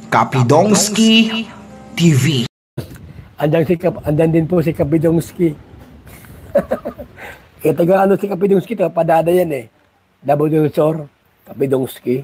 Kapidongski TV. Andan din po si Kapidongski. Taga si Kapidongski, padada yan eh. Nabudunsor, Kapidongski.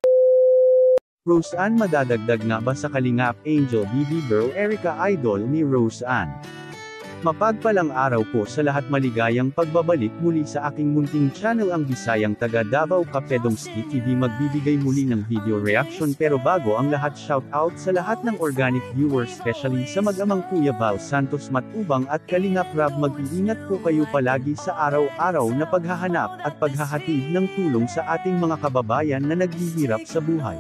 Rose Ann madadagdag nga ba sa Kalingap Angel BB Girl Erica Idol ni Rose Ann? Mapagpalang araw po sa lahat, maligayang pagbabalik muli sa aking munting channel ang Bisayang Taga Davao Kapidongski TV. Magbibigay muli ng video reaction, pero bago ang lahat, shout out sa lahat ng organic viewers, especially sa mag-amang Kuya Val Santos Matubang at Kalingap Rab. Mag-iingat po kayo palagi sa araw-araw na paghahanap at paghahatid ng tulong sa ating mga kababayan na naghihirap sa buhay.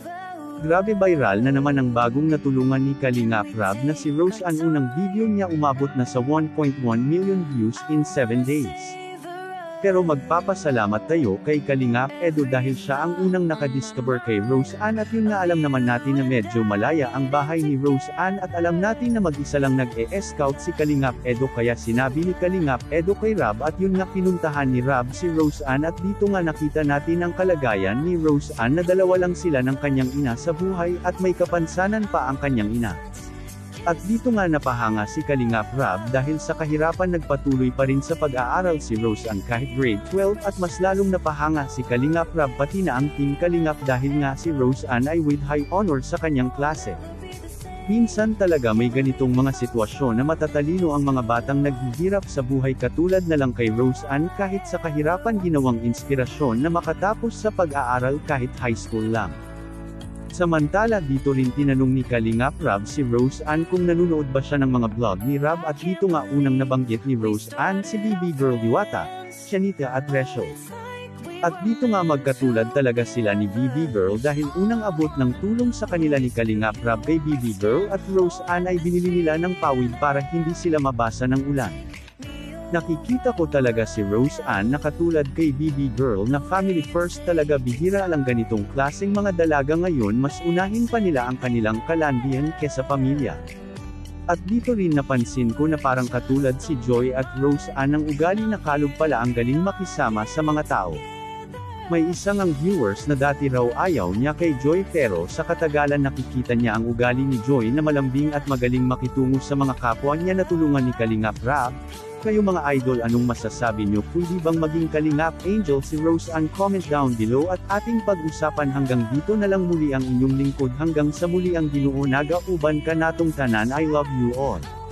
Grabe, viral na naman ang bagong natulungan ni Kalingap Rab na si Rose Ann. Unang video niya umabot na sa 1.1 million views in 7 days. Pero magpapasalamat tayo kay Kalingap Edo dahil siya ang unang nakadiscover kay Rose Ann, at yun nga, alam naman natin na medyo malaya ang bahay ni Rose Ann at alam natin na mag-isa lang nag-e-scout si Kalingap Edo, kaya sinabi ni Kalingap Edo kay Rab, at yun nga, pinuntahan ni Rab si Rose Ann, at dito nga nakita natin ang kalagayan ni Rose Ann na dalawa lang sila ng kanyang ina sa buhay at may kapansanan pa ang kanyang ina. At dito nga napahanga si Kalingap Rab dahil sa kahirapan nagpatuloy pa rin sa pag-aaral si Rose Ann kahit grade 12, at mas lalong napahanga si Kalingap Rab pati na ang Team Kalingap dahil nga si Rose Ann ay with high honor sa kanyang klase. Minsan talaga may ganitong mga sitwasyon na matatalino ang mga batang naghihirap sa buhay, katulad na lang kay Rose Ann, kahit sa kahirapan ginawang inspirasyon na makatapos sa pag-aaral kahit high school lang. Samantala dito rin tinanong ni Kalingap Rab si Rose Ann kung nanunood ba siya ng mga vlog ni Rab, at dito nga unang nabanggit ni Rose Ann si BB Girl Diwata, Shanita at Rachel. At dito nga magkatulad talaga sila ni BB Girl dahil unang abot ng tulong sa kanila ni Kalingap Rab kay BB Girl at Rose Ann ay binili nila ng pawid para hindi sila mabasa ng ulan. Nakikita ko talaga si Rose Ann na katulad kay BB Girl na family first talaga, bihira lang ganitong klaseng mga dalaga ngayon, mas unahin pa nila ang kanilang kalandian kesa pamilya. At dito rin napansin ko na parang katulad si Joy at Rose Ann ang ugali na kalog pala, ang galing makisama sa mga tao. May isang ang viewers na dati raw ayaw niya kay Joy, pero sa katagalan nakikita niya ang ugali ni Joy na malambing at magaling makitungo sa mga kapwa niya. Natulungan ni Kalingap Rab. Kayo mga idol, anong masasabi nyo? Pwede bang maging Kalingap Angel si Rose Ann? Comment down below at ating pag-usapan. Hanggang dito na lang muli ang inyong lingkod, hanggang sa muli ang Ginoo naga uban ka natong tanan. I love you all.